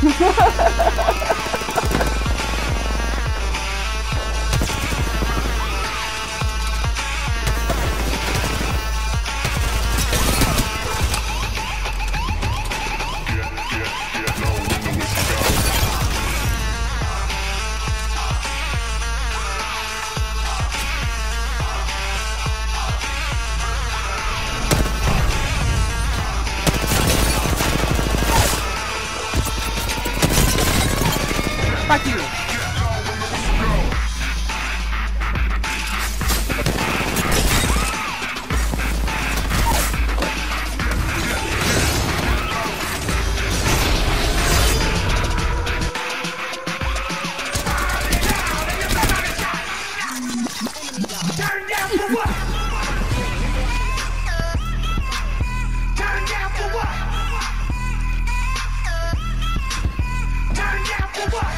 Fuck you! Turn down for what? Turn down for what? Turn down for what?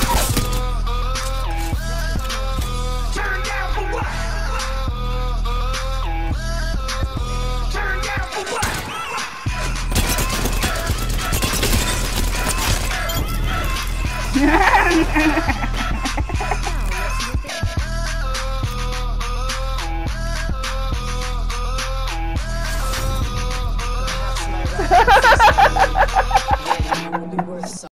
Turn down for what? Turn down for what?